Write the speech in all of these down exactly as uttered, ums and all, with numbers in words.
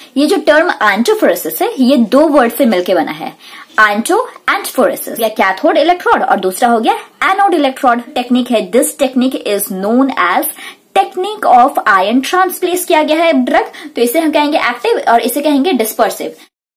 ये जो टर्म एंटोफोरेसिस है ये दो वर्ड से मिलकर बना है, एंटो एंड फोरेसिस, या कैथोड इलेक्ट्रोड और दूसरा हो गया एनोड इलेक्ट्रोड। टेक्निक है, this technique is known as technique of ion transfer किया गया है ड्रग, तो इसे हम कहेंगे एक्टिव और इसे कहेंगे डिस्पर्सिव।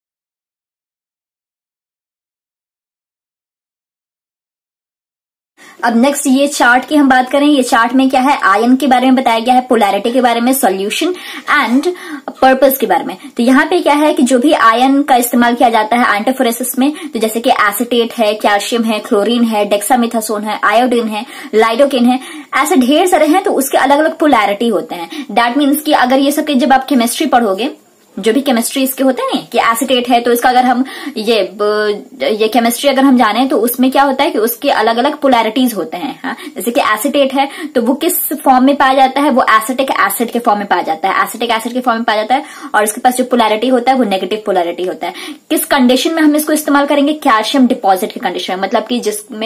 अब नेक्स्ट ये चार्ट की हम बात करें, ये चार्ट में क्या है, आयन के बारे में बताया गया है, पोलैरिटी के बारे में, सॉल्यूशन एंड पर्पस के बारे में। तो यहाँ पे क्या है कि जो भी आयन का इस्तेमाल किया जाता है एंटोफोरेसिस में, तो जैसे कि एसीटेट है, कैल्शियम है, क्लोरीन है, डेक्सामेथासोन है, आयोडीन है, लाइडोकेन है, ऐसे ढेर सारे हैं, तो उसके अलग अलग पोलैरिटी होते हैं। दैट मीन्स कि अगर ये सब जब आप केमिस्ट्री पढ़ोगे, जो भी केमिस्ट्री इसके होते हैं कि एसीटेट है तो इसका अगर हम ये ये केमिस्ट्री अगर हम जाने तो उसमें क्या होता है कि उसके अलग अलग पोलैरिटीज होते हैं। हाँ? जैसे कि एसीटेट है तो वो किस फॉर्म में पाया जाता है, वो एसिटिक एसिड के फॉर्म में पाया जाता है, एसिटिक एसिड के फॉर्म में पाया जाता है, और इसके पास जो पोलैरिटी होता है वो नेगेटिव पोलैरिटी होता है। किस कंडीशन में हम इसको इस्तेमाल करेंगे, कैल्शियम डिपॉजिट की कंडीशन में, मतलब कि जिसमें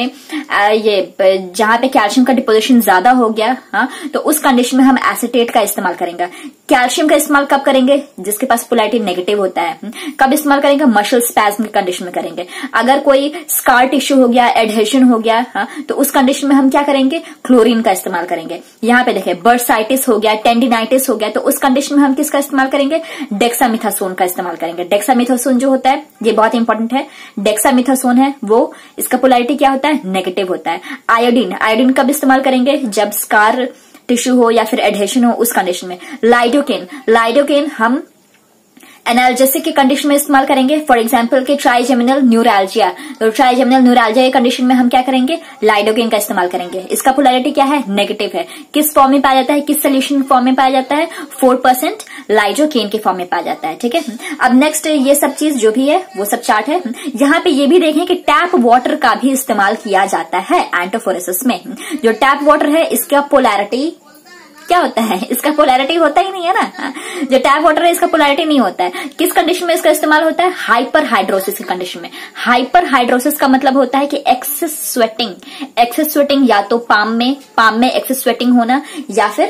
ये जहां पे कैल्शियम का डिपोजिशन ज्यादा हो गया, हाँ, तो उस कंडीशन में हम एसीटेट का इस्तेमाल करेंगे। कैल्शियम का इस्तेमाल कब करेंगे, जिसके पास पोलैरिटी नेगेटिव होता है। कब इस्तेमाल करेंगे, मसल स्पैज्म की कंडीशन में करेंगे। अगर कोई स्कार टिश्यू हो गया, एडहेशन हो गया, हाँ, तो उस कंडीशन में हम क्या करेंगे, क्लोरीन का इस्तेमाल करेंगे। यहाँ पे देखिए बर्साइटिस हो गया, टेंडिनाइटिस हो गया, तो उस कंडीशन में हम किसका इस्तेमाल करेंगे, डेक्सामेथासोन का इस्तेमाल करेंगे। डेक्सामेथासोन जो होता है ये बहुत इंपॉर्टेंट है, डेक्सामेथासोन है वो इसका पोलैरिटी क्या होता है, नेगेटिव होता है। आयोडीन, आयोडीन कब इस्तेमाल करेंगे, जब स्कार टिश्यू हो या फिर एडहेशन हो उस कंडीशन में। लाइडोकेन, लाइडोकेन हम एनाल्जेसिक के कंडीशन में इस्तेमाल करेंगे। फॉर एग्जांपल के ट्राइजेमिनल न्यूरैल्जिया, तो ट्राइजेमिनल न्यूरैल्जिया के कंडीशन में हम क्या करेंगे, लाइडोकेन का इस्तेमाल करेंगे। इसका पोलैरिटी क्या है, नेगेटिव है। किस फॉर्म में पाया जाता है, किस सोल्यूशन फॉर्म में पाया जाता है, फोर परसेंट लाइडोकेन के फॉर्म में पाया जाता है। ठीक है, अब नेक्स्ट ये सब चीज जो भी है वो सब चार्ट है। यहाँ पे ये भी देखें कि टैप वाटर का भी इस्तेमाल किया जाता है एंटोफोरेसिस में। जो टैप वाटर है इसका पोलैरिटी क्या होता है, इसका पोलैरिटी होता ही नहीं है ना। जो टैप वाटर है इसका पोलैरिटी नहीं होता है। किस कंडीशन में इसका इस्तेमाल होता है, हाइपर हाइड्रोसिस की कंडीशन में। हाइपर हाइड्रोसिस का मतलब होता है कि एक्सेस स्वेटिंग, एक्सेस स्वेटिंग या तो पाम में पाम में एक्सेस स्वेटिंग होना, या फिर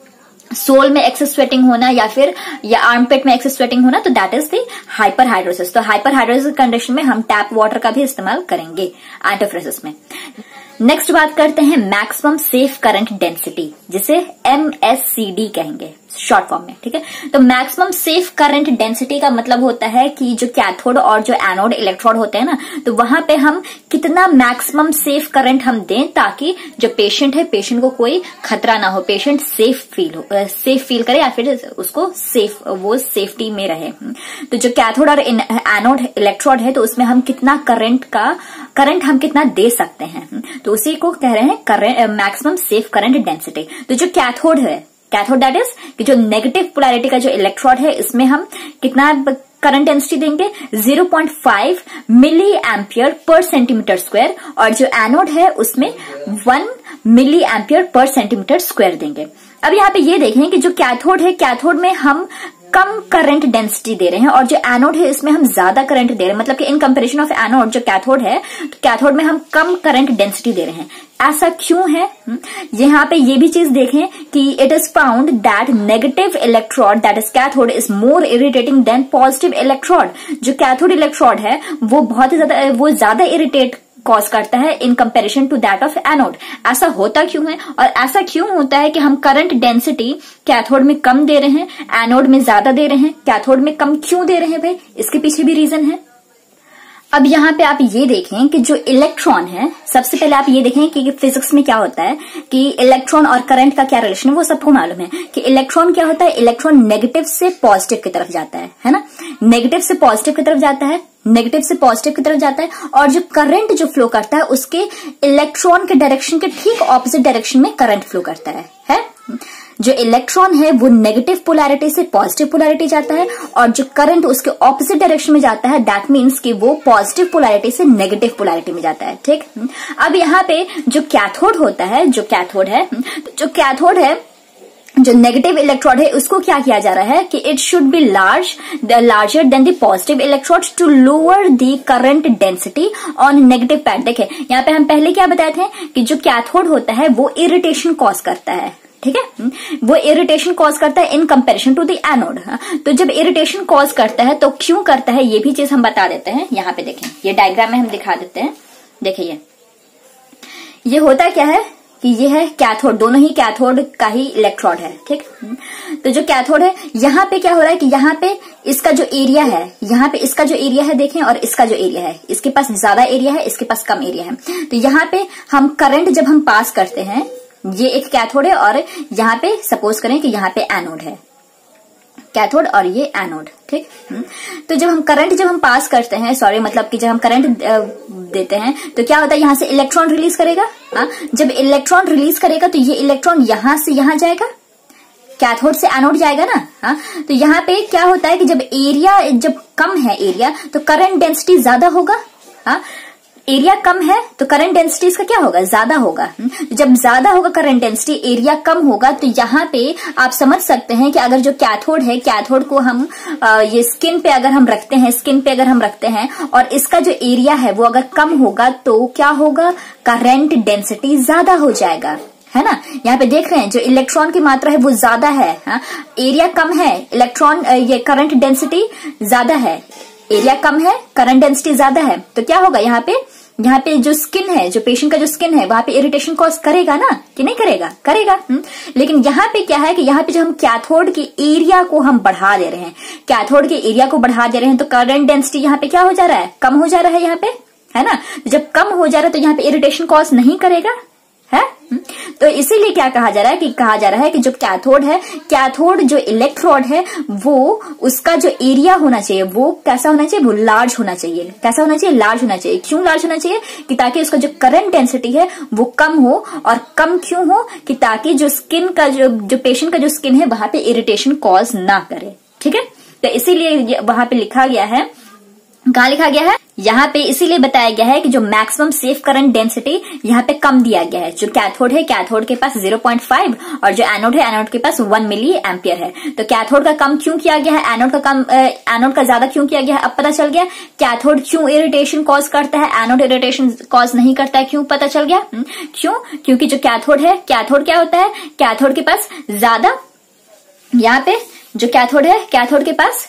सोल में एक्सेस स्वेटिंग होना, या फिर या आर्मपिट में एक्सेस स्वेटिंग होना, तो that is the hyperhidrosis. तो हाइपर हाइड्रोसिस कंडीशन में हम टैप वाटर का भी इस्तेमाल करेंगे एंटोफोरेसिस में। नेक्स्ट बात करते हैं मैक्सिमम सेफ करंट डेंसिटी, जिसे एम एस सी डी कहेंगे शॉर्ट फॉर्म में। ठीक है, तो मैक्सिमम सेफ करंट डेंसिटी का मतलब होता है कि जो कैथोड और जो एनोड इलेक्ट्रोड होते हैं ना, तो वहां पे हम कितना मैक्सिमम सेफ करंट हम दें ताकि जो पेशेंट है, पेशेंट को कोई खतरा ना हो, पेशेंट सेफ फील हो, सेफ फील करे, या फिर उसको सेफ वो सेफ्टी में रहे। तो जो कैथोड और एनोड इलेक्ट्रोड है तो उसमें हम कितना करंट का करंट हम कितना दे सकते हैं, तो उसी को कह रहे हैं current maximum safe current density. तो जो कैथोड है, कैथोड दैट इज कि जो नेगेटिव पोलैरिटी का जो इलेक्ट्रोड है इसमें हम कितना करंट डेंसिटी देंगे, zero point five milli ampere per centimetre square, और जो एनोड है उसमें one milli ampere per centimetre square देंगे। अब यहाँ पे ये देखें कि जो कैथोड है, कैथोड में हम कम करंट डेंसिटी दे रहे हैं, और जो एनोड है इसमें हम ज्यादा करंट दे रहे हैं, मतलब कि इन कंपैरिजन ऑफ एनोड जो कैथोड है, तो कैथोड में हम कम करंट डेंसिटी दे रहे हैं। ऐसा क्यों है, यहाँ पे ये भी चीज देखें कि it is found that negative electrode that is cathode is more irritating than positive electrode. जो कैथोड इलेक्ट्रोड है वो बहुत ही ज्यादा वो ज्यादा इरिटेट कॉज करता है in comparison to that of anode. ऐसा होता क्यों है, और ऐसा क्यों होता है कि हम करंट डेंसिटी कैथोड में कम दे रहे हैं, एनोड में ज्यादा दे रहे हैं, कैथोड में कम क्यों दे रहे हैं भाई, इसके पीछे भी रीजन है। अब यहाँ पे आप ये देखें कि जो इलेक्ट्रॉन है, सबसे पहले आप ये देखें कि फिजिक्स में क्या होता है कि इलेक्ट्रॉन और करंट का क्या रिलेशन है, वो सबको मालूम है कि इलेक्ट्रॉन क्या होता है, इलेक्ट्रॉन नेगेटिव से पॉजिटिव की तरफ जाता है, है ना, नेगेटिव से पॉजिटिव की तरफ जाता है, नेगेटिव से पॉजिटिव की तरफ जाता है, और जो करंट जो फ्लो करता है उसके इलेक्ट्रॉन के डायरेक्शन के ठीक ऑपोजिट डायरेक्शन में करंट फ्लो करता है, है? जो इलेक्ट्रॉन है वो नेगेटिव पोलैरिटी से पॉजिटिव पोलैरिटी जाता है, और जो करंट उसके ऑपोजिट डायरेक्शन में जाता है, दैट मीन्स कि वो पॉजिटिव पोलैरिटी से नेगेटिव पोलैरिटी में जाता है। ठीक, अब यहाँ पे जो कैथोड होता है, जो कैथोड है जो कैथोड है जो नेगेटिव इलेक्ट्रोड है उसको क्या किया जा रहा है कि it should be large larger than the positive electrode to lower the current density on negative pad. देखे यहाँ पे हम पहले क्या बताए थे कि जो कैथोड होता है वो इरिटेशन कॉज करता है, ठीक है। वो इरिटेशन कॉज करता है in comparison to the anode. तो जब इरिटेशन कॉज करता है तो क्यों करता है ये भी चीज हम बता देते हैं। यहाँ पे देखें, ये डायग्राम में हम दिखा देते हैं। देखिए ये होता क्या है कि ये है कैथोड, दोनों ही कैथोड का ही इलेक्ट्रोड है, ठीक। तो जो कैथोड है यहाँ पे क्या हो रहा है कि यहाँ पे इसका जो एरिया है, यहाँ पे इसका जो एरिया है देखें और इसका जो एरिया है, इसके पास ज्यादा एरिया है, इसके पास कम एरिया है। तो यहाँ पे हम करंट जब हम पास करते हैं, ये एक कैथोड है और यहाँ पे सपोज करें कि यहाँ पे एनोड है, कैथोड और ये एनोड, ठीक। तो जब हम करंट जब हम पास करते हैं, सॉरी मतलब कि जब हम करंट देते हैं तो क्या होता है, यहाँ से इलेक्ट्रॉन रिलीज करेगा। हाँ, जब इलेक्ट्रॉन रिलीज करेगा तो ये इलेक्ट्रॉन यहां से यहां जाएगा, कैथोड से एनोड जाएगा ना। हाँ, तो यहाँ पे क्या होता है कि जब एरिया जब कम है एरिया तो करंट डेंसिटी ज्यादा होगा। हाँ, एरिया कम है तो करंट डेंसिटी इसका क्या होगा, ज्यादा होगा। जब ज्यादा होगा करंट डेंसिटी, एरिया कम होगा, तो यहाँ पे आप समझ सकते हैं कि अगर जो कैथोड है, कैथोड को हम आ, ये स्किन पे अगर हम रखते हैं, स्किन पे अगर हम रखते हैं और इसका जो एरिया है वो अगर कम होगा तो क्या होगा, करंट डेंसिटी ज्यादा हो जाएगा, है ना। यहाँ पे देख रहे हैं जो इलेक्ट्रॉन की मात्रा है वो ज्यादा है। हाँ, एरिया कम है, इलेक्ट्रॉन ये करंट डेंसिटी ज्यादा है, एरिया कम है, करंट डेंसिटी ज्यादा है। तो क्या होगा यहाँ पे, यहाँ पे जो स्किन है, जो पेशेंट का जो स्किन है वहां पे इरिटेशन कॉज करेगा ना, कि नहीं करेगा, करेगा। हुँ? लेकिन यहाँ पे क्या है कि यहाँ पे जो हम कैथोड के एरिया को हम बढ़ा दे रहे हैं, कैथोड के एरिया को बढ़ा दे रहे हैं, तो करंट डेंसिटी यहाँ पे क्या हो जा रहा है, कम हो जा रहा है यहाँ पे, है ना। जब कम हो जा रहा है तो यहाँ पे इरिटेशन कॉज नहीं करेगा, है। तो इसीलिए क्या कहा जा रहा है कि कहा जा रहा है कि जो कैथोड है, कैथोड जो इलेक्ट्रोड है वो उसका जो एरिया होना चाहिए वो कैसा होना चाहिए, वो लार्ज होना चाहिए। कैसा होना चाहिए, लार्ज होना चाहिए। क्यों लार्ज होना चाहिए, कि ताकि उसका जो करंट डेंसिटी है वो कम हो। और कम क्यों हो, कि ताकि जो स्किन का जो जो पेशेंट का जो स्किन है वहां पे इरिटेशन कॉज ना करे, ठीक है। तो इसीलिए वहां पे लिखा गया है, कहाँ लिखा गया है, यहाँ पे इसीलिए बताया गया है कि जो मैक्सिमम सेफ करंट डेंसिटी यहाँ पे कम दिया गया है। जो कैथोड है, कैथोड के पास ज़ीरो पॉइंट फाइव और जो एनोड है, एनोड के पास वन मिली एम्पियर है। तो कैथोड का कम क्यों किया गया है, एनोड का कम एनोड का ज्यादा क्यों किया गया है, अब पता चल गया। कैथोड क्यों इरिटेशन कॉज करता है, एनोड इरिटेशन कॉज नहीं करता है, क्यों पता चल गया। क्यों, क्योंकि जो कैथोड है, कैथोड क्या होता है, कैथोड के पास ज्यादा, यहाँ पे जो कैथोड है, कैथोड के पास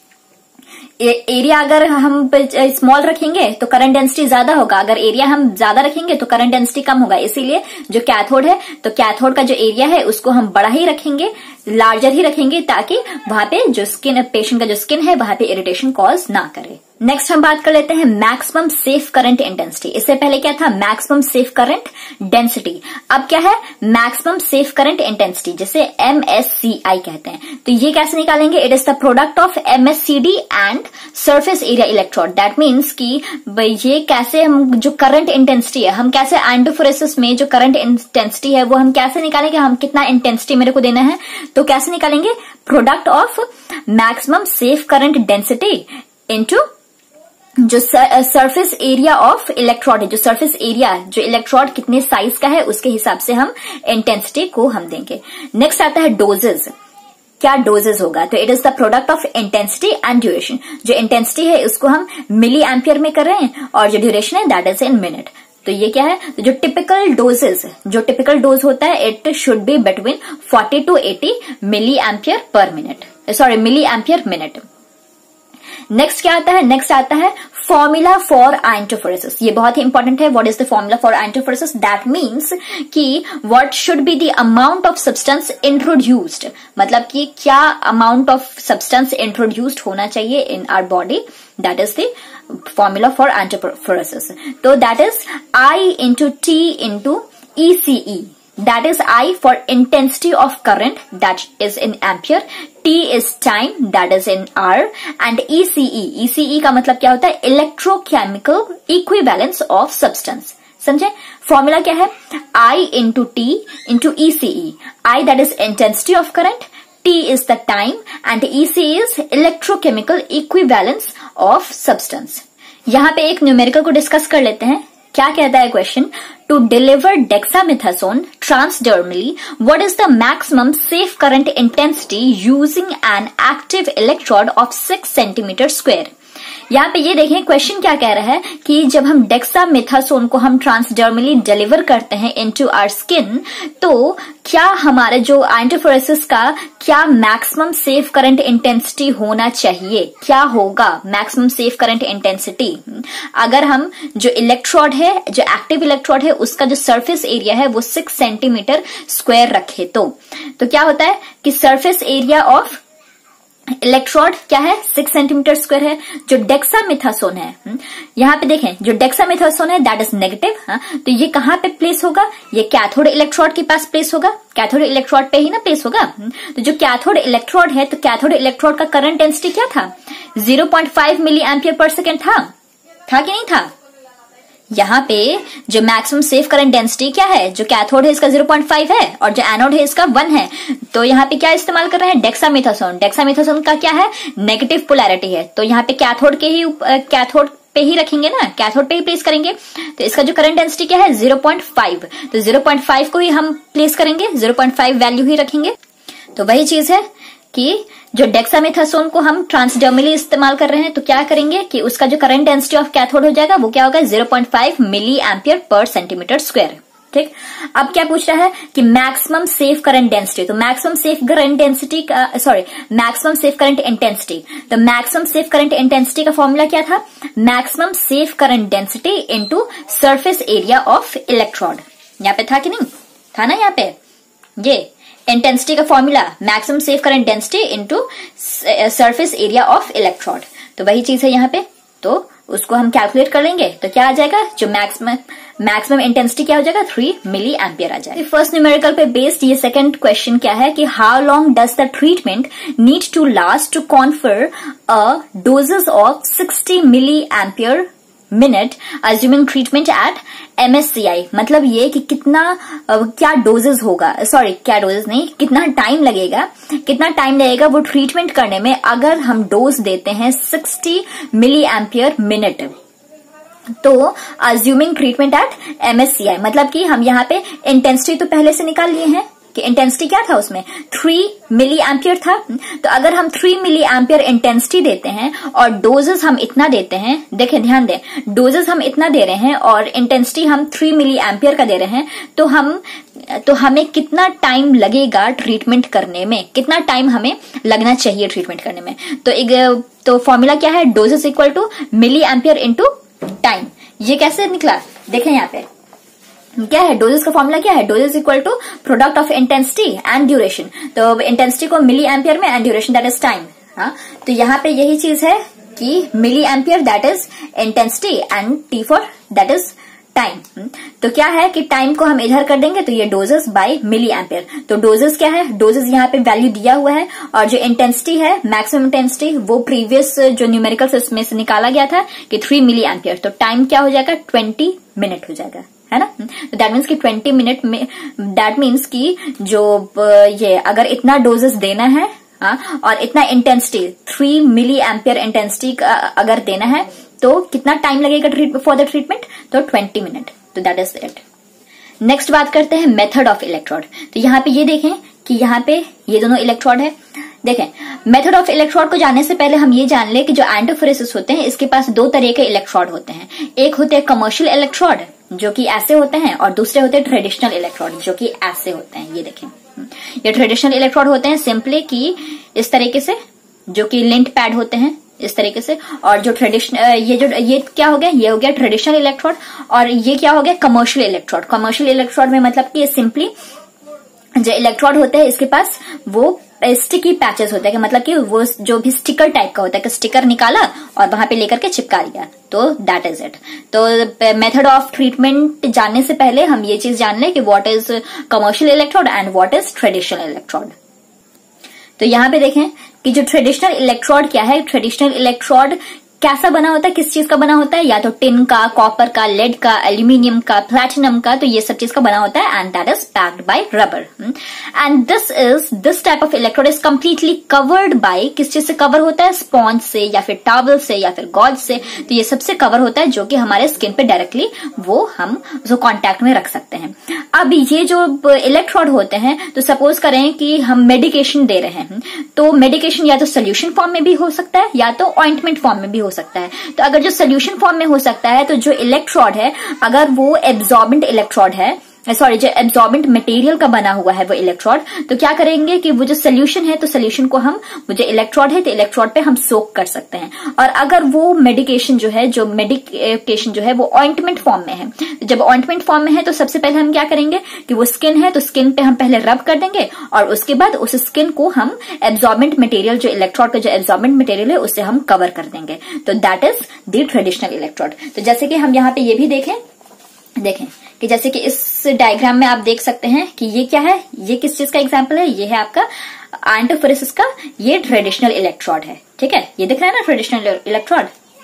एरिया अगर हम स्मॉल रखेंगे तो करंट डेंसिटी ज्यादा होगा, अगर एरिया हम ज्यादा रखेंगे तो करंट डेंसिटी कम होगा। इसीलिए जो कैथोड है, तो कैथोड का जो एरिया है उसको हम बड़ा ही रखेंगे, लार्जर ही रखेंगे, ताकि वहां पे जो स्किन, पेशेंट का जो स्किन है वहां पे इरिटेशन कॉज ना करे। नेक्स्ट हम बात कर लेते हैं मैक्सिमम सेफ करंट इंटेंसिटी। इससे पहले क्या था, मैक्सिमम सेफ करंट डेंसिटी। अब क्या है, मैक्सिमम सेफ करंट इंटेंसिटी, जिसे एम एस सी आई कहते हैं। तो ये कैसे निकालेंगे, it is the product of M S C D and surface area electrode. That means कि ये कैसे हम जो करंट इंटेंसिटी है, हम कैसे एंडोफोरेसिस में जो करंट इंटेंसिटी है वो हम कैसे निकालेंगे, हम कितना इंटेंसिटी मेरे को देना है, तो कैसे निकालेंगे, product of maximum safe current density into जो सरफेस एरिया ऑफ इलेक्ट्रोड है, जो सरफेस एरिया जो इलेक्ट्रोड कितने साइज का है उसके हिसाब से हम इंटेंसिटी को हम देंगे। नेक्स्ट आता है डोजेज। क्या डोजेज होगा, तो it is the product of intensity and duration. जो इंटेंसिटी है उसको हम मिली एम्पियर में कर रहे हैं और जो ड्यूरेशन है दैट इज इन मिनट। तो ये क्या है, तो जो टिपिकल डोजेज, जो टिपिकल डोज होता है it should be between forty to eighty milli ampere per minute, sorry milli ampere minute. Next क्या आता है, नेक्स्ट आता है फॉर्मूला फॉर आइंटोफोरेसिस। ये बहुत ही इंपॉर्टेंट है। What is the formula for iontophoresis, that means कि what should be the amount of substance introduced, मतलब कि क्या अमाउंट ऑफ सब्सटेंस इंट्रोड्यूस्ड होना चाहिए in our body, that is the formula for iontophoresis. तो that is I into T into ECE. That is I for intensity of current, that is in ampere. T is time, that is in hour. And E C E, E C E का मतलब क्या होता है, electrochemical equivalence of substance. समझे, formula क्या है, I into T into E C E. I that is intensity of current, T is the time, and E C E is electrochemical equivalence of substance. यहाँ पे एक numerical को discuss कर लेते हैं। क्या कहता है question, to deliver dexamethasone transdermally what is the maximum safe current intensity using an active electrode of six centimetre square. यहाँ पे ये देखें क्वेश्चन क्या कह रहा है कि जब हम डेक्सामेथासोन को हम ट्रांसडर्मली डिलीवर करते हैं इनटू आवर स्किन, तो क्या हमारे जो एंटीफोरेसिस का क्या मैक्सिमम सेफ करंट इंटेंसिटी होना चाहिए, क्या होगा मैक्सिमम सेफ करंट इंटेंसिटी अगर हम जो इलेक्ट्रोड है, जो एक्टिव इलेक्ट्रोड है, उसका जो सरफेस एरिया है वो सिक्स सेंटीमीटर स्क्वायर रखे तो तो क्या होता है कि सरफेस एरिया ऑफ इलेक्ट्रोड क्या है, सिक्स सेंटीमीटर स्क्वायर है। जो डेक्सामेथासोन है, यहाँ पे देखें जो डेक्सामेथासोन है दैट इज नेगेटिव, तो ये कहाँ पे प्लेस होगा, ये कैथोड इलेक्ट्रोड के पास प्लेस होगा, कैथोड इलेक्ट्रोड पे ही ना प्लेस होगा। तो जो कैथोड इलेक्ट्रोड है, तो कैथोड इलेक्ट्रोड का करंट डेंसिटी क्या था, zero point five milli ampere per second था था कि नहीं था। यहाँ पे जो मैक्सिमम सेफ करंट डेंसिटी क्या है, जो कैथोड है इसका ज़ीरो पॉइंट फाइव है और जो एनोड है इसका वन है। तो यहाँ पे क्या इस्तेमाल कर रहे हैं, डेक्सामेथासोन। डेक्सामेथासोन का क्या है, नेगेटिव पोलैरिटी है, तो यहाँ पे कैथोड के ही कैथोड पे ही रखेंगे ना, कैथोड पे ही प्लेस करेंगे। तो इसका जो करंट डेंसिटी क्या है, ज़ीरो पॉइंट फाइव, तो ज़ीरो पॉइंट फाइव को ही हम प्लेस करेंगे, ज़ीरो पॉइंट फाइव वैल्यू ही रखेंगे। तो वही चीज है कि जो डेक्सामेथासोन को हम ट्रांसडर्मली इस्तेमाल कर रहे हैं, तो क्या करेंगे कि उसका जो करंट डेंसिटी ऑफ कैथोड हो जाएगा वो क्या होगा, zero point five milli ampere per centimetre square. ठीक, अब क्या पूछ रहा है कि मैक्सिमम सेफ करंट डेंसिटी, तो maximum safe current density sorry maximum safe current intensity, तो मैक्सिमम सेफ करंट इंटेंसिटी का फॉर्मूला क्या था, maximum safe current density into surface area of electrode. यहाँ पे था कि नहीं था ना, यहाँ पे ये इंटेंसिटी का formula maximum safe current density into surface area of electrode. तो वही चीज है यहाँ पे, तो उसको हम कैलकुलेट कर लेंगे तो क्या आ जाएगा, जो मैक्सिमम मैक्सिमम इंटेंसिटी क्या हो जाएगा, थ्री मिली एम्पियर आ जाएगा। फर्स्ट न्यूमेरिकल पे बेस्ड ये सेकंड क्वेश्चन क्या है कि how long does the treatment need to last to confer a dosages of sixty milli ampere minute assuming treatment at MSCI. मतलब ये कि कितना क्या डोजेस होगा, सॉरी क्या डोजेस नहीं, कितना टाइम लगेगा, कितना टाइम लगेगा वो ट्रीटमेंट करने में अगर हम डोज देते हैं सिक्सटी मिली एम्पियर मिनट। तो अज्यूमिंग ट्रीटमेंट एट एमएससीआई मतलब कि हम यहाँ पे इंटेंसिटी तो पहले से निकाल लिए हैं कि इंटेंसिटी क्या था उसमें, थ्री मिली एम्पियर था। तो अगर हम थ्री मिली एम्पियर इंटेंसिटी देते हैं और डोजेस हम इतना देते हैं, देखें ध्यान दें, डोजेस हम इतना दे रहे हैं और इंटेंसिटी हम थ्री मिली एम्पियर का दे रहे हैं, तो हम तो हमें कितना टाइम लगेगा ट्रीटमेंट करने में, कितना टाइम हमें लगना चाहिए ट्रीटमेंट करने में। तो एक तो फॉर्मूला क्या है, dosages equal to milli ampere into time. ये कैसे निकला, देखें यहाँ पे क्या है, डोजेस का फॉर्मूला क्या है, dosages equal to product of intensity and duration. तो इंटेंसिटी को मिली एम्पियर में and duration that is time. हाँ, तो यहाँ पे यही चीज है कि milli ampere that is intensity and T for that is time. तो क्या है कि टाइम को हम इधर कर देंगे तो ये डोजेस बाय मिली एम्पियर। तो डोजेस क्या है, डोजेस यहाँ पे वैल्यू दिया हुआ है और जो इंटेंसिटी है मैक्सिमम इंटेंसिटी वो प्रीवियस जो न्यूमेरिकल इसमें से निकाला गया था कि थ्री मिली एम्पियर। तो टाइम क्या हो जाएगा, ट्वेंटी मिनट हो जाएगा, है ना। तो दैट मीन्स कि ट्वेंटी मिनट में, दैट मीन्स कि जो ये अगर इतना डोजेस देना है हाँ, और इतना intensity three milli ampere intensity अगर देना है तो कितना टाइम लगेगा फॉर द ट्रीटमेंट, तो ट्वेंटी मिनट। तो दैट इज इट। नेक्स्ट बात करते हैं मेथड ऑफ इलेक्ट्रोड। तो यहाँ पे ये देखें कि यहाँ पे ये दोनों इलेक्ट्रोड है। देखें मेथड ऑफ इलेक्ट्रोड को जानने से पहले हम ये जान ले कि जो एंटीफोरेसिस होते हैं इसके पास दो तरह के इलेक्ट्रोड होते हैं। एक होते हैं कमर्शियल इलेक्ट्रोड जो कि ऐसे होते हैं और दूसरे होते हैं ट्रेडिशनल इलेक्ट्रोड जो कि ऐसे होते हैं। ये देखें, ये ट्रेडिशनल इलेक्ट्रोड होते हैं सिंपली कि इस तरीके से, जो कि लिंट पैड होते हैं इस तरीके से। और जो ट्रेडिशनल ये जो ये क्या हो गया, ये हो गया ट्रेडिशनल इलेक्ट्रोड और ये क्या हो गया, कमर्शियल इलेक्ट्रोड। कमर्शियल इलेक्ट्रोड में मतलब कि ये सिंपली जो इलेक्ट्रोड होते हैं इसके पास वो स्टिकी पैचेस होते हैं कि मतलब कि वो जो भी स्टिकर टाइप का होता है कि स्टिकर निकाला और वहां पे लेकर के चिपका दिया, तो दैट इज इट। तो मेथड ऑफ ट्रीटमेंट जानने से पहले हम ये चीज जान लें कि what is commercial electrode and what is traditional electrode. तो यहाँ पे देखें कि जो ट्रेडिशनल इलेक्ट्रोड क्या है, ट्रेडिशनल इलेक्ट्रोड कैसा बना होता है, किस चीज का बना होता है, या तो टिन का, कॉपर का, लेड का, एल्यूमिनियम का, प्लैटिनम का, तो ये सब चीज का बना होता है and that is packed by rubber. And this is this type of electrode is completely covered by, किस चीज से कवर होता है, स्पॉन्ज से या फिर टॉवल से या फिर गॉज से। तो ये सबसे कवर होता है जो कि हमारे स्किन पे डायरेक्टली वो हम उसको कॉन्टैक्ट में रख सकते हैं। अब ये जो इलेक्ट्रोड होते हैं, तो सपोज करें कि हम मेडिकेशन दे रहे हैं, तो मेडिकेशन या तो सोल्यूशन फॉर्म में भी हो सकता है या तो ऑइंटमेंट फॉर्म में भी हो हो सकता है। तो अगर जो सोल्यूशन फॉर्म में हो सकता है तो जो इलेक्ट्रोड है अगर वो एब्जॉर्बेंट इलेक्ट्रोड है, सॉरी जो एब्जॉर्बेंट मटेरियल का बना हुआ है वो इलेक्ट्रोड, तो क्या करेंगे कि वो जो सोल्यूशन है तो सोल्यूशन को हम, वो जो इलेक्ट्रोड है तो इलेक्ट्रोड पे हम सोक कर सकते हैं। और अगर वो मेडिकेशन जो है, जो मेडिकेशन जो है वो ऑइंटमेंट फॉर्म में है, जब ऑइंटमेंट फॉर्म में है तो सबसे पहले हम क्या करेंगे कि वो स्किन है तो स्किन पे हम पहले रब कर देंगे और उसके बाद उस स्किन को हम एब्जॉर्बेंट मटेरियल, जो इलेक्ट्रोड का जो एब्जॉर्बेंट मटेरियल है उससे हम कवर कर देंगे। तो that is the traditional electrode. तो जैसे कि हम यहाँ पे ये भी देखें देखें कि जैसे कि इस डायग्राम में आप देख सकते हैं कि ये क्या है, ये किस चीज का एग्जांपल है, ये है आपका आयन टू का, ये ट्रेडिशनल इलेक्ट्रोड है। ठीक है, ये दिख रहा है ना ट्रेडिशनल इलेक्ट्रोड।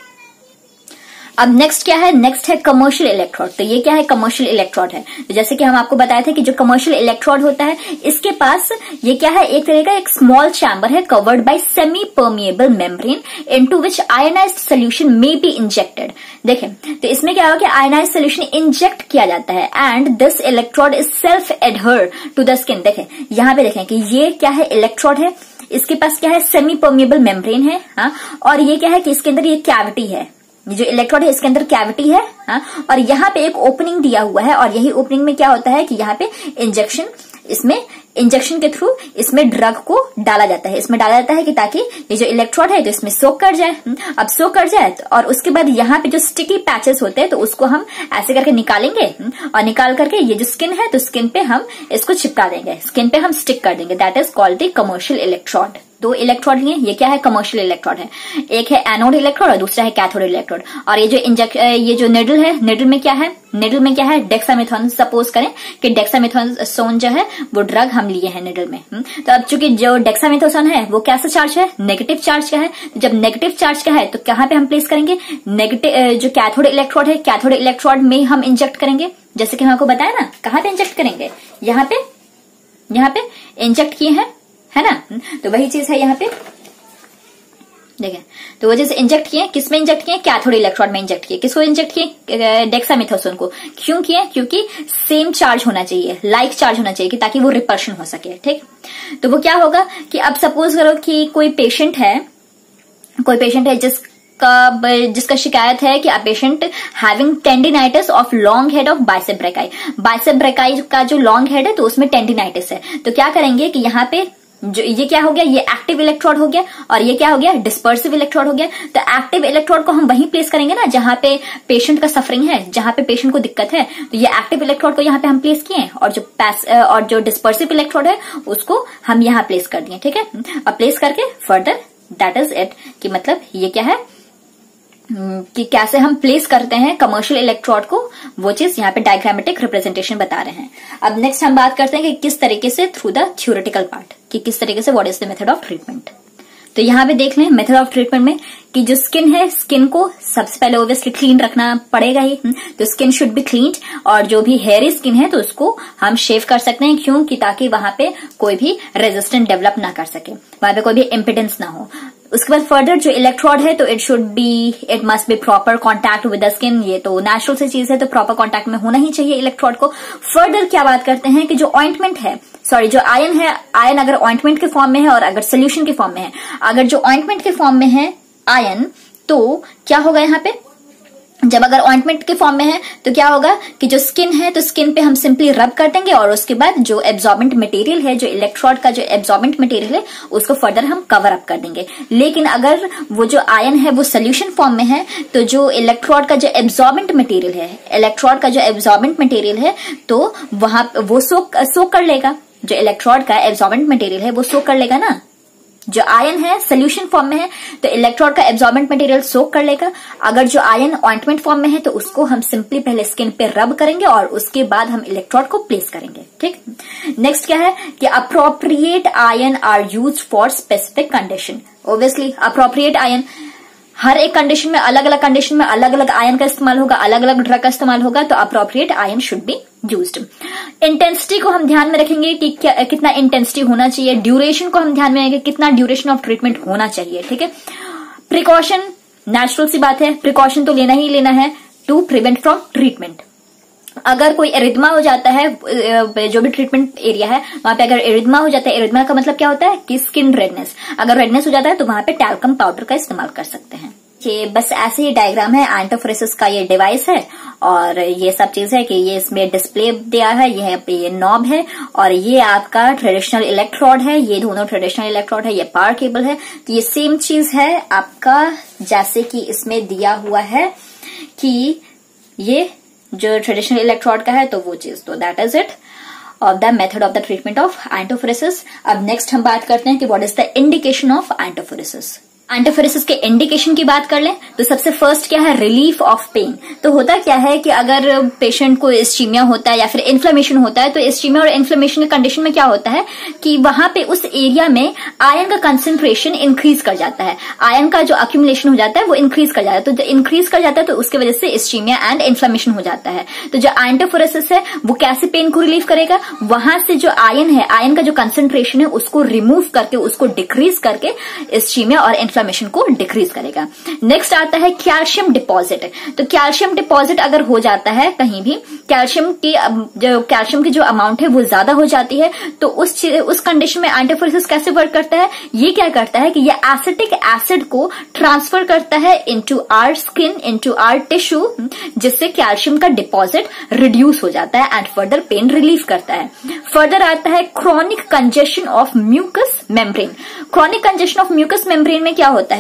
अब नेक्स्ट क्या है, नेक्स्ट है कमर्शियल इलेक्ट्रोड। तो ये क्या है, कमर्शियल इलेक्ट्रोड है। तो जैसे कि हम आपको बताए थे कि जो कमर्शियल इलेक्ट्रोड होता है इसके पास ये क्या है, एक तरह का एक स्मॉल चैम्बर है covered by semi permeable membrane into which ionised solution may be injected. देखें तो इसमें क्या होगा कि आयनाइज्ड सोल्यूशन इंजेक्ट किया जाता है and this electrode is self adhere to the skin. देखें यहाँ पे देखें कि ये क्या है, इलेक्ट्रोड है, इसके पास क्या है, सेमी परमिएबल मेम्ब्रेन है। हाँ, और ये क्या है कि इसके अंदर ये कैविटी है, ये जो इलेक्ट्रोड है इसके अंदर कैविटी है। हाँ, और यहाँ पे एक ओपनिंग दिया हुआ है और यही ओपनिंग में क्या होता है कि यहाँ पे इंजेक्शन, इसमें इंजेक्शन के थ्रू इसमें ड्रग को डाला जाता है, इसमें डाला जाता है कि ताकि ये जो इलेक्ट्रोड है तो इसमें सोक कर जाए। अब सोक कर जाए तो, और उसके बाद यहाँ पे जो स्टिकी पैचेस होते हैं तो उसको हम ऐसे करके निकालेंगे और निकाल करके ये जो स्किन है तो स्किन पे हम इसको चिपका देंगे, स्किन पे हम स्टिक कर देंगे। That is called the commercial electrode. दो इलेक्ट्रोड लिए, ये क्या है, कमर्शियल इलेक्ट्रोड है। एक है एनोड इलेक्ट्रोड और दूसरा है कैथोड इलेक्ट्रोड। और ये जो इंजेक्ट ये जो निडल है, निडल में क्या है, निडल में क्या है, डेक्सामेथासोन। सपोज करें कि डेक्सामेथासोन जो है वो ड्रग हम लिए हैं निडल में। तो अब चूंकि जो डेक्सामेथासोन है वो कैसा चार्ज है, नेगेटिव चार्ज का है। तो जब नेगेटिव चार्ज का है तो कहां पे हम प्लेस करेंगे, नेगेटिव जो कैथोड इलेक्ट्रोड है, कैथोड इलेक्ट्रोड में हम इंजेक्ट करेंगे। जैसे कि हम आपको बताया ना, कहां पे इंजेक्ट करेंगे, यहाँ पे, यहाँ पे इंजेक्ट किए हैं, है ना। तो वही चीज है यहाँ पे, देखें तो वो जैसे इंजेक्ट किए, किसमें इंजेक्ट किए, कैथोड इलेक्ट्रोड में इंजेक्ट किए। किसको इंजेक्ट किए, डेक्सामेथासोन को। क्यों किए, क्योंकि सेम चार्ज होना चाहिए, लाइक चार्ज होना चाहिए कि ताकि वो रिपल्शन हो सके। ठीक, तो वो क्या होगा कि अब सपोज करो कि कोई पेशेंट है, कोई पेशेंट है जिस का जिसका शिकायत है कि a patient having tendinitis of long head of bicep brachii. Bicep brachii का जो लॉन्ग हेड है तो उसमें टेंडिनाइटिस है। तो क्या करेंगे कि यहाँ पे जो ये क्या हो गया, ये एक्टिव इलेक्ट्रोड हो गया और ये क्या हो गया, डिस्पर्सिव इलेक्ट्रोड हो गया। तो एक्टिव इलेक्ट्रोड को हम वहीं प्लेस करेंगे ना जहां पे पेशेंट का सफरिंग है, जहां पे पेशेंट को दिक्कत है। तो ये एक्टिव इलेक्ट्रोड को यहाँ पे हम प्लेस किए और जो पैस और जो डिस्पर्सिव इलेक्ट्रोड है उसको हम यहाँ प्लेस कर दिए। ठीक है, और प्लेस करके फर्दर दैट इज इट कि मतलब ये क्या है कि कैसे हम प्लेस करते हैं कमर्शियल इलेक्ट्रोड को, वो चीज यहाँ पे डायग्रामेटिक रिप्रेजेंटेशन बता रहे हैं। अब नेक्स्ट हम बात करते हैं कि किस तरीके से थ्रू द थ्योरेटिकल पार्ट, कि किस तरीके से what is the method of treatment. तो यहाँ पे देख लें मेथड ऑफ ट्रीटमेंट में कि जो स्किन है, स्किन को सबसे पहले ओब्वियसली क्लीन रखना पड़ेगा ही। तो स्किन शुड बी क्लीन, और जो भी हेयरी स्किन है तो उसको हम शेव कर सकते हैं। क्यों कि ताकि वहां पे कोई भी रेजिस्टेंट डेवलप ना कर सके, वहां पे कोई भी इम्पिडेंस ना हो। उसके बाद फर्दर जो इलेक्ट्रोड है तो it should be it must be proper contact with the skin. ये तो नेचुरल सी चीज है, तो प्रॉपर कॉन्टैक्ट में होना ही चाहिए इलेक्ट्रोड को। फर्दर क्या बात करते हैं कि जो ऑइंटमेंट है, सॉरी जो आयन है, आयन अगर ऑइंटमेंट के फॉर्म में है और अगर सोल्यूशन के फॉर्म में है, अगर जो ऑइंटमेंट के फॉर्म में है आयन तो क्या होगा यहाँ पे, जब अगर ऑइंटमेंट के फॉर्म में है तो क्या होगा कि जो स्किन है तो स्किन पे हम सिंपली रब कर देंगे और उसके बाद जो एब्जॉर्बेंट मटेरियल है, जो इलेक्ट्रोड का जो एब्जॉर्बेंट मटेरियल है उसको फर्दर हम कवर अप कर देंगे। लेकिन अगर वो जो आयन है वो सोल्यूशन फॉर्म में है तो जो इलेक्ट्रोड का जो एब्जॉर्बेंट मटेरियल है, इलेक्ट्रोड का जो एब्जॉर्बेंट मटेरियल है तो वहां वो सोक सोक कर लेगा, जो इलेक्ट्रोड का एब्जॉर्बेंट मटेरियल है वो सोक कर लेगा ना। जो आयन है सोल्यूशन फॉर्म में है तो इलेक्ट्रोड का एब्जॉर्बेंट मटेरियल सोक कर लेगा। अगर जो आयन ऑइंटमेंट फॉर्म में है तो उसको हम सिंपली पहले स्किन पे रब करेंगे और उसके बाद हम इलेक्ट्रोड को प्लेस करेंगे। ठीक, नेक्स्ट क्या है कि appropriate ion are used for specific condition. Obviously appropriate ion हर एक कंडीशन में, अलग अलग कंडीशन में अलग अलग आयन का इस्तेमाल होगा, अलग अलग ड्रग का इस्तेमाल होगा, तो appropriate ion should be used. Intensity को हम ध्यान में रखेंगे कि क्या, कितना इंटेंसिटी होना चाहिए। ड्यूरेशन को हम ध्यान में रखेंगे कितना ड्यूरेशन ऑफ ट्रीटमेंट होना चाहिए। ठीक है, प्रिकॉशन नेचुरल सी बात है, प्रिकॉशन तो लेना ही लेना है टू प्रिवेंट फ्रॉम ट्रीटमेंट। अगर कोई एरिथमा हो जाता है, जो भी ट्रीटमेंट एरिया है वहां पे अगर एरिथमा हो जाता है, एरिथमा का मतलब क्या होता है कि स्किन रेडनेस, अगर रेडनेस हो जाता है तो वहां पे टैल्कम पाउडर का इस्तेमाल कर सकते हैं। कि बस ऐसे ही डायग्राम है, एंटोफोरेसिस का ये डिवाइस है और ये सब चीज है कि ये इसमें डिस्प्ले दिया है, ये पे ये नॉब है और ये आपका ट्रेडिशनल इलेक्ट्रोड है, ये दोनों ट्रेडिशनल इलेक्ट्रोड है, ये पावर केबल है। तो ये सेम चीज है आपका जैसे कि इसमें दिया हुआ है कि ये जो ट्रेडिशनल इलेक्ट्रोड का है, तो वो चीज, तो that is it of the method of the treatment of iontophoresis. अब नेक्स्ट हम बात करते हैं कि what is the indication of iontophoresis. Iontophoresis के इंडिकेशन की बात कर लें तो सबसे फर्स्ट क्या है, रिलीफ ऑफ पेन। तो होता क्या है कि अगर पेशेंट को इस्चीमिया होता है या फिर इन्फ्लेमेशन होता है, तो इस्चीमिया और इन्फ्लेमेशन के कंडीशन में क्या होता है कि वहां पे उस एरिया में आयरन का कंसेंट्रेशन इंक्रीज कर जाता है, आयरन का जो अक्यूमुलेशन हो जाता है वो इंक्रीज कर जाता है। तो जो इंक्रीज कर जाता है तो उसकी वजह से इस्चीमिया एंड इन्फ्लेमेशन हो जाता है। तो जो एंटोफोरेसिस है वो कैसे पेन को रिलीव करेगा, वहां से जो आयरन है, आयरन का जो कंसेंट्रेशन है उसको रिमूव करके, उसको डिक्रीज करके इस्चीमिया और इन्फ्लेमेशन को डिक्रीज करेगा। नेक्स्ट आता है कैल्शियम डिपॉजिट। तो कैल्शियम डिपॉजिट अगर हो जाता है कहीं भी, कैल्शियम की जो कैल्शियम की जो अमाउंट है वो ज्यादा हो जाती है, तो उस उस कंडीशन में एंटोफोरेसिस कैसे वर्क करता है, ये क्या करता है कि ये एसिटिक एसिड को ट्रांसफर करता है into our skin, into our tissue, जिससे कैल्शियम का डिपॉजिट रिड्यूस हो जाता है एंड फर्दर पेन रिलीफ करता है। फर्दर आता है chronic congestion of mucous membrane. Chronic congestion of mucous membrane में क्या होता है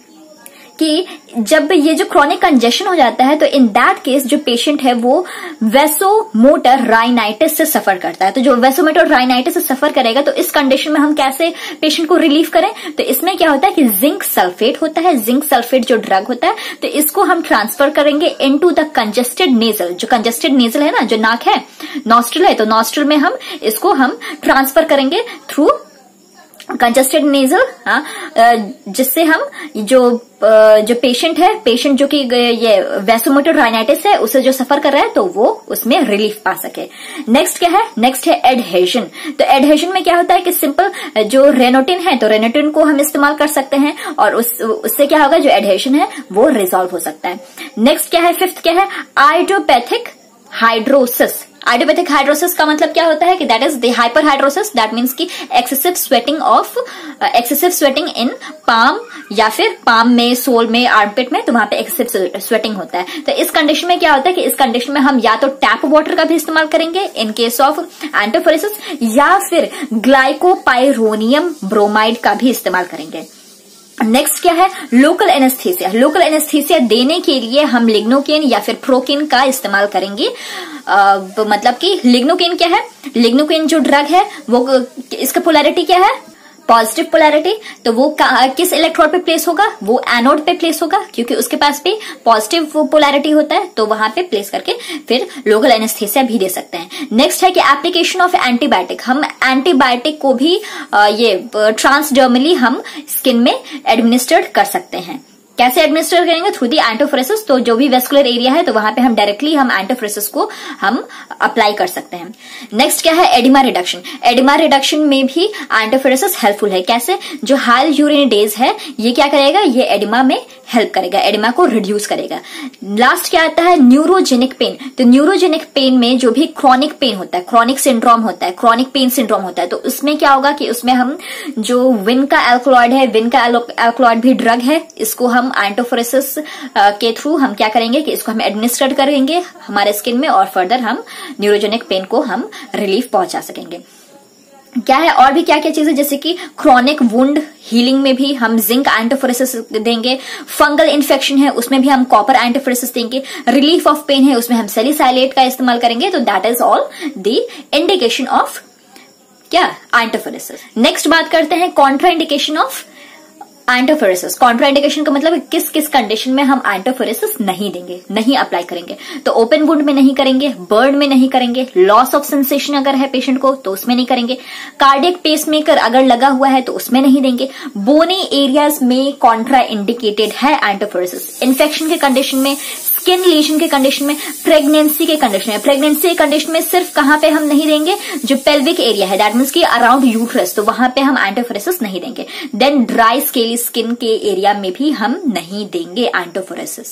कि जब ये जो क्रॉनिक कंजेशन हो जाता है तो इन दैट केस जो पेशेंट है वो वेसोमोटर राइनाइटिस से सफर करता है। तो जो वेसोमोटर राइनाइटिस से सफर करेगा तो इस कंडीशन में हम कैसे पेशेंट को रिलीफ करें, तो इसमें क्या होता है कि जिंक सल्फेट होता है, जिंक सल्फेट जो ड्रग होता है, तो इसको हम ट्रांसफर करेंगे इनटू द कंजेस्टेड नेजल। जो कंजेस्टेड नेजल है ना, जो नाक है, नॉस्ट्रल है, तो नॉस्ट्रल में हम इसको हम ट्रांसफर करेंगे थ्रू कंजेस्टेड नेजल, जिससे हम जो जो पेशेंट है, पेशेंट जो कि ये वेसोमोटर राइनाइटिस है उसे जो सफर कर रहा है तो वो उसमें रिलीफ पा सके। नेक्स्ट क्या है, नेक्स्ट है एडहेजन। तो एडहेजन में क्या होता है कि सिंपल जो रेनोटिन है, तो रेनोटिन को हम इस्तेमाल कर सकते हैं और उस उससे क्या होगा, जो एडहेजन है वो रिजॉल्व हो सकता है। नेक्स्ट क्या है, फिफ्थ क्या है, आइडियोपैथिक हाइड्रोसिस। आइडियोपैथिक हाइड्रोसिस का मतलब क्या होता है कि that is the hyperhidrosis, that means की excessive sweating of excessive sweating in palm या फिर पाम में, सोल में, आर्मपिट में, तो वहां पे एक्सेसिव स्वेटिंग होता है। तो इस कंडीशन में क्या होता है कि इस कंडीशन में हम या तो टैप वाटर का भी इस्तेमाल करेंगे इन केस ऑफ एंटोफोरेसिस, या फिर ग्लाइकोपाइरोनियम ब्रोमाइड का भी इस्तेमाल करेंगे। नेक्स्ट क्या है, लोकल एनेस्थीसिया। लोकल एनेस्थीसिया देने के लिए हम लिग्नोकेन या फिर प्रोकेन का इस्तेमाल करेंगे। आ, मतलब कि लिग्नोकेन क्या है, लिग्नोकेन जो ड्रग है वो, इसका पोलैरिटी क्या है, पॉजिटिव पोलैरिटी। तो वो किस इलेक्ट्रोड पे प्लेस होगा, वो एनोड पे प्लेस होगा, क्योंकि उसके पास भी पॉजिटिव पोलैरिटी होता है, तो वहां पे प्लेस करके फिर लोकल एनेस्थीसिया भी दे सकते हैं। नेक्स्ट है कि एप्लीकेशन ऑफ एंटीबायोटिक। हम एंटीबायोटिक को भी आ, ये ट्रांसडर्मली हम स्किन में एडमिनिस्टर्ड कर सकते हैं। कैसे एडमिनिस्टर करेंगे, थ्रू दी एंटोफोरेसिस। तो जो भी वेस्कुलर एरिया है तो वहां पे हम डायरेक्टली हम एंटोफोरेसिस को हम अप्लाई कर सकते हैं। नेक्स्ट क्या है, एडिमा रिडक्शन। एडिमा रिडक्शन में भी एंटोफोरेसिस हेल्पफुल है। कैसे, जो हाई यूरिनेडेज है ये क्या करेगा, ये एडिमा में हेल्प करेगा, एडिमा को रिड्यूस करेगा। लास्ट क्या आता है, न्यूरोजेनिक पेन। तो न्यूरोजेनिक पेन में जो भी क्रॉनिक पेन होता है, क्रॉनिक सिंड्रोम होता है, क्रॉनिक पेन सिंड्रोम होता है, तो उसमें क्या होगा कि उसमें हम जो विन का एल्कलॉइड है, विन का एल्कलॉइड भी ड्रग है, इसको हम एंटोफोरेसिस के थ्रू हम क्या करेंगे कि इसको हम एडमिनिस्ट्रेट करेंगे हमारे स्किन में और फर्दर हम न्यूरोजेनिक पेन को हम रिलीफ पहुंचा सकेंगे। क्या है और भी क्या क्या चीजें, जैसे कि क्रॉनिक वुंड हीलिंग में भी हम जिंक एंटोफोरेसिस देंगे। फंगल इन्फेक्शन है उसमें भी हम कॉपर एंटोफोरेसिस देंगे। रिलीफ ऑफ पेन है उसमें हम सैलिसाइलेट का इस्तेमाल करेंगे। तो that is all the indication of क्या, एंटोफोरेसिस। नेक्स्ट बात करते हैं कॉन्ट्राइंडिकेशन ऑफ एंटोफोरेसिस। कॉन्ट्राइंडिकेशन का मतलब किस किस कंडीशन में हम एंटोफोरेसिस नहीं देंगे, नहीं अप्लाई करेंगे। तो ओपन वुंड में नहीं करेंगे, बर्न में नहीं करेंगे, लॉस ऑफ सेंसेशन अगर है पेशेंट को तो उसमें नहीं करेंगे, कार्डियक पेसमेकर अगर लगा हुआ है तो उसमें नहीं देंगे, बोनी एरियाज में कॉन्ट्रा इंडिकेटेड है एंटोफोरेसिस। इन्फेक्शन के कंडीशन में, स्किन लीजन के कंडीशन में, प्रेगनेंसी के कंडीशन में, प्रेगनेंसी के कंडीशन में सिर्फ कहां पे हम नहीं देंगे, जो पेल्विक एरिया है, दैट मीन्स की अराउंड यूट्रस, तो वहां पे हम एंटोफोरेसिस नहीं देंगे। देन ड्राई स्केली स्किन के एरिया में भी हम नहीं देंगे एंटोफोरेसिस।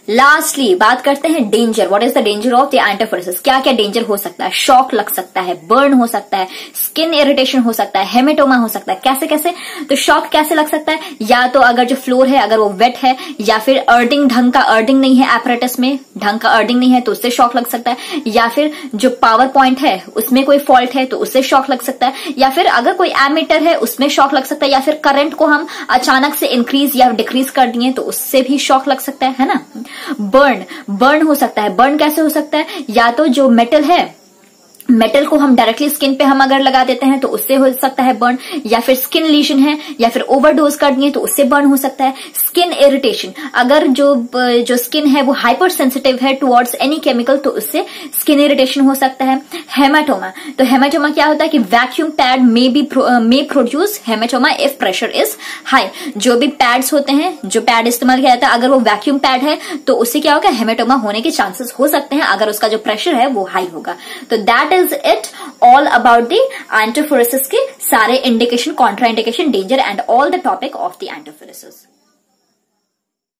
लास्टली बात करते हैं danger. What is the danger of the iontophoresis? क्या क्या डेंजर हो सकता है? शॉक लग सकता है, बर्न हो सकता है, स्किन इरिटेशन हो सकता है, हेमेटोमा हो सकता है। कैसे कैसे? तो शॉक कैसे लग सकता है? या तो अगर जो फ्लोर है अगर वो वेट है, या फिर अर्डिंग ढंग का अर्डिंग नहीं है, एपरेटस में ढंग का अर्डिंग नहीं है तो उससे शॉक लग सकता है, या फिर जो पावर पॉइंट है उसमें कोई फॉल्ट है तो उससे शॉक लग सकता है, या फिर अगर कोई एमीटर है उसमें शॉक लग सकता है, या फिर करंट को हम अचानक से इंक्रीज या डिक्रीज कर दिए तो उससे भी शॉक लग सकता है, है ना। बर्न बर्न हो सकता है। बर्न कैसे हो सकता है? या तो जो मेटल है, मेटल को हम डायरेक्टली स्किन पे हम अगर लगा देते हैं तो उससे हो सकता है बर्न, या फिर स्किन लीजन है या फिर ओवरडोज कर दिए तो उससे बर्न हो सकता है। स्किन इरिटेशन, अगर जो जो स्किन है वो हाइपर सेंसिटिव है टुवर्ड्स एनी केमिकल तो उससे स्किन इरिटेशन हो सकता है। हेमाटोमा, तो हेमाटोमा क्या होता है कि vacuum pad may be may produce haematoma if pressure is high. जो भी पैड्स होते हैं, जो पैड इस्तेमाल किया जाता है, अगर वो वैक्यूम पैड है तो उससे क्या होगा, हेमाटोमा होने के चांसेस हो सकते हैं अगर उसका जो प्रेशर है वो हाई होगा। तो that is it all about the iontophoresis के सारे indication, contraindication, danger and all the topic of the एंटोफोरेसिस।